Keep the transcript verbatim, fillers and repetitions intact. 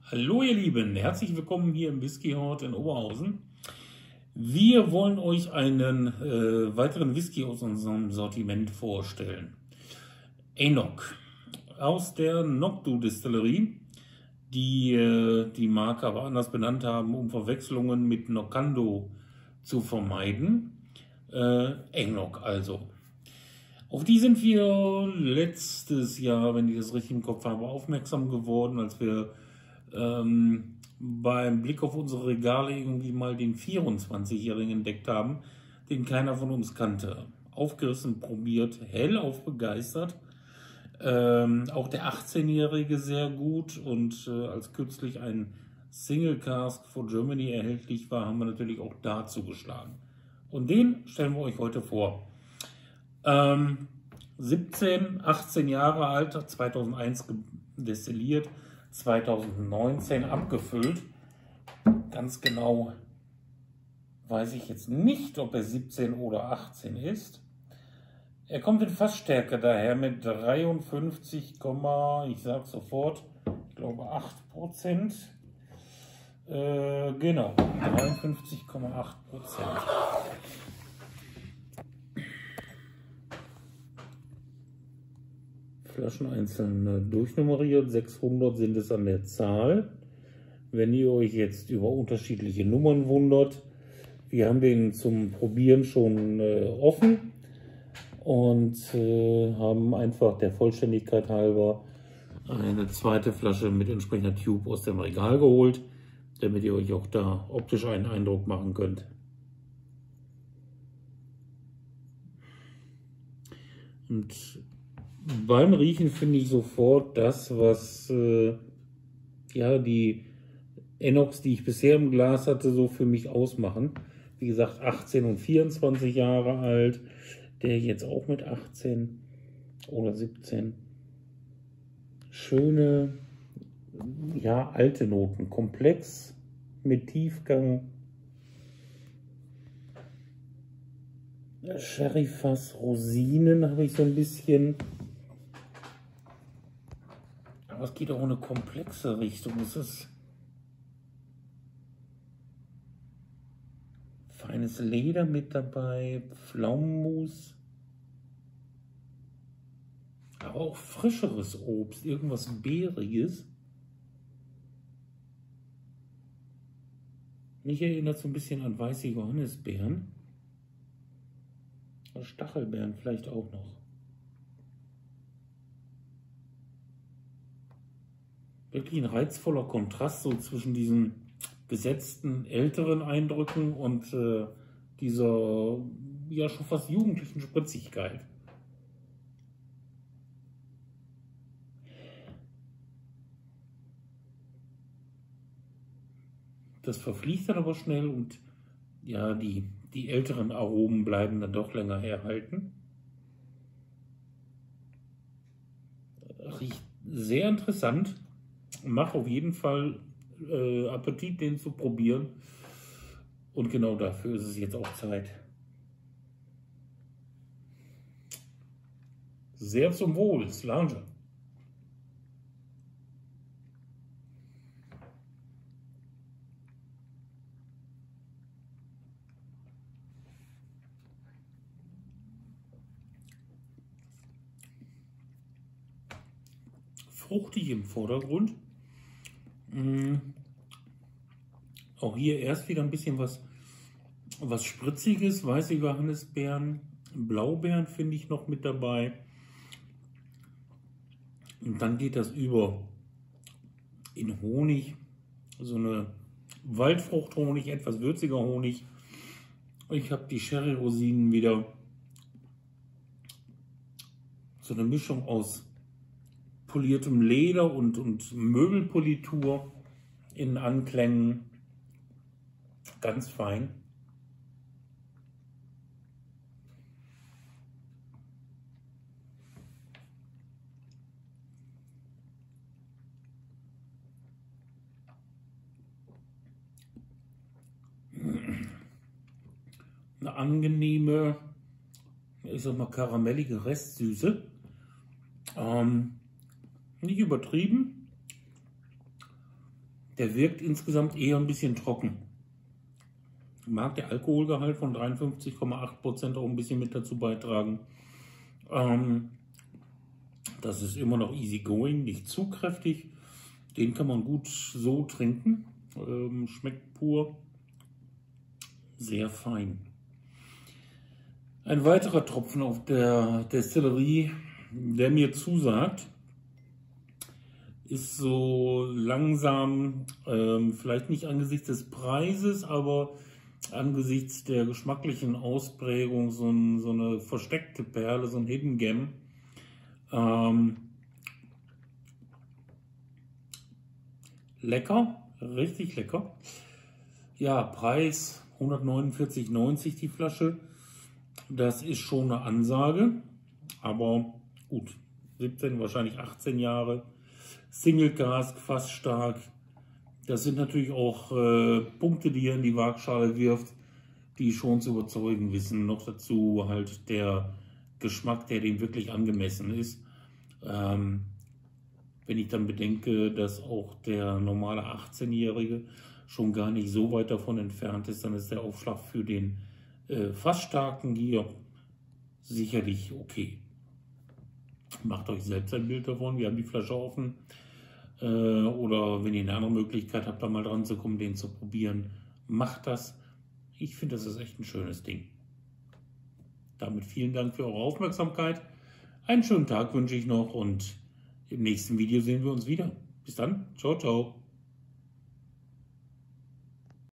Hallo ihr Lieben, herzlich willkommen hier im Whiskyhort in Oberhausen. Wir wollen euch einen äh, weiteren Whisky aus unserem Sortiment vorstellen. Enoch aus der Noctu Distillerie, die äh, die Marke aber anders benannt haben, um Verwechslungen mit Nocando zu vermeiden. Äh, Enoch also. Auf die sind wir letztes Jahr, wenn ich das richtig im Kopf habe, aufmerksam geworden, als wir ähm, beim Blick auf unsere Regale irgendwie mal den vierundzwanzigjährigen entdeckt haben, den keiner von uns kannte. Aufgerissen, probiert, hellauf begeistert. Ähm, auch der achtzehnjährige sehr gut, und äh, als kürzlich ein Single Cask for Germany erhältlich war, haben wir natürlich auch da zugeschlagen. Und den stellen wir euch heute vor. Ähm, siebzehn, achtzehn Jahre alt, zweitausendeins destilliert, zweitausendneunzehn abgefüllt. Ganz genau weiß ich jetzt nicht, ob er siebzehn oder achtzehn ist. Er kommt in Fassstärke daher mit dreiundfünfzig, ich sage sofort, ich glaube acht Prozent. Äh, genau, dreiundfünfzig Komma acht Prozent. Flaschen einzeln durchnummeriert, sechshundert sind es an der Zahl. Wenn ihr euch jetzt über unterschiedliche Nummern wundert, wir haben den zum Probieren schon äh, offen und äh, haben einfach der Vollständigkeit halber eine zweite Flasche mit entsprechender Tube aus dem Regal geholt, damit ihr euch auch da optisch einen Eindruck machen könnt. Und beim Riechen finde ich sofort das, was äh, ja, die Enochs, die ich bisher im Glas hatte, so für mich ausmachen. Wie gesagt, achtzehn und vierundzwanzig Jahre alt, der jetzt auch mit achtzehn oder siebzehn. Schöne, ja, alte Noten, komplex, mit Tiefgang. Sherryfass, Rosinen habe ich so ein bisschen. Aber es geht auch in eine komplexe Richtung. Es ist feines Leder mit dabei, Pflaumenmus, aber auch frischeres Obst, irgendwas Beeriges. Mich erinnert so ein bisschen an weiße Johannisbeeren. Stachelbeeren vielleicht auch noch. Wirklich ein reizvoller Kontrast so zwischen diesen gesetzten älteren Eindrücken und äh, dieser ja schon fast jugendlichen Spritzigkeit. Das verfliegt dann aber schnell, und ja, die, die älteren Aromen bleiben dann doch länger erhalten. Riecht sehr interessant. Mach auf jeden Fall äh, Appetit, den zu probieren. Und genau dafür ist es jetzt auch Zeit. Sehr zum Wohl, Slange. Fruchtig im Vordergrund. Mm. Auch hier erst wieder ein bisschen was, was Spritziges, weiße Johannisbeeren, Blaubeeren finde ich noch mit dabei. Und dann geht das über in Honig, so eine Waldfruchthonig, etwas würziger Honig. Ich habe die Sherry-Rosinen wieder, so eine Mischung aus poliertem Leder und, und Möbelpolitur in Anklängen. Ganz fein. Eine angenehme, ich sag mal, karamellige Restsüße. Ähm, nicht übertrieben. der wirkt insgesamt eher ein bisschen trocken. Mag der Alkoholgehalt von dreiundfünfzig Komma acht Prozent auch ein bisschen mit dazu beitragen. Ähm, das ist immer noch easy going, nicht zu kräftig. Den kann man gut so trinken. Ähm, schmeckt pur. Sehr fein. Ein weiterer Tropfen auf der Destillerie, der mir zusagt, ist so langsam, ähm, vielleicht nicht angesichts des Preises, aber angesichts der geschmacklichen Ausprägung so, ein, so eine versteckte Perle, so ein Hidden Gem. Ähm, lecker, richtig lecker. Ja, Preis hundertneunundvierzig neunzig die Flasche. Das ist schon eine Ansage, aber gut, siebzehn, wahrscheinlich achtzehn Jahre. Single Cask, fast stark. Das sind natürlich auch äh, Punkte, die er in die Waagschale wirft, die schon zu überzeugen wissen. Noch dazu halt der Geschmack, der dem wirklich angemessen ist. Ähm, wenn ich dann bedenke, dass auch der normale achtzehnjährige schon gar nicht so weit davon entfernt ist, dann ist der Aufschlag für den äh, fast starken hier sicherlich okay. Macht euch selbst ein Bild davon. Wir haben die Flasche offen. Äh, oder wenn ihr eine andere Möglichkeit habt, da mal dran zu kommen, den zu probieren, macht das. Ich finde, das ist echt ein schönes Ding. Damit vielen Dank für eure Aufmerksamkeit. Einen schönen Tag wünsche ich noch und im nächsten Video sehen wir uns wieder. Bis dann. Ciao, ciao.